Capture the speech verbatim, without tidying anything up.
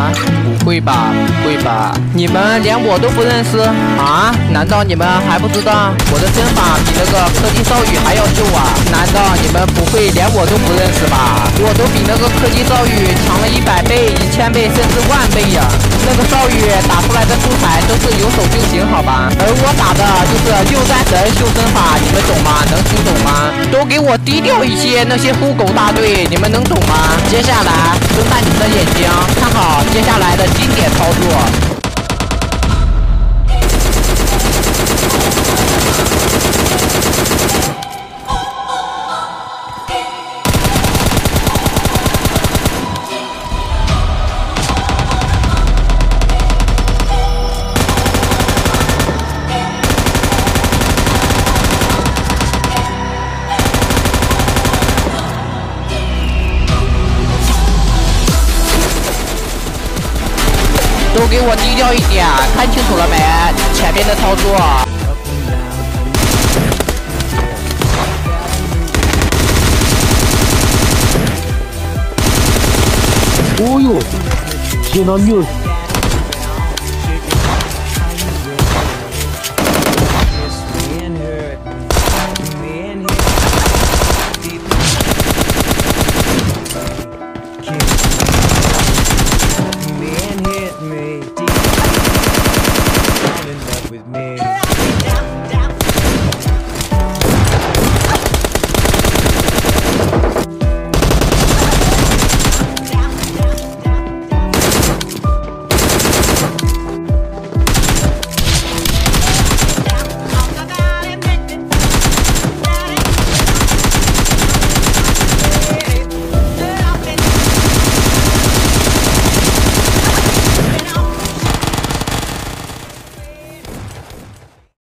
吗？不会吧，不会吧？你们连我都不认识啊？难道你们还不知道我的身法比那个柯基少羽还要秀啊？难道你们不会连我都不认识吧？我都比那个柯基少羽强了一百倍、一千倍，甚至万倍呀！那个少羽打出来的出彩都是有手就行，好吧？而我打的就是六战神秀身法，你们懂吗？能听懂吗？都给我低调一些，那些护狗大队，你们能懂吗？接下来睁大你们的眼睛，看好接下来的经典操作。都给我低调一点，看清楚了没？前面的操作。 哦呦，天哪，牛！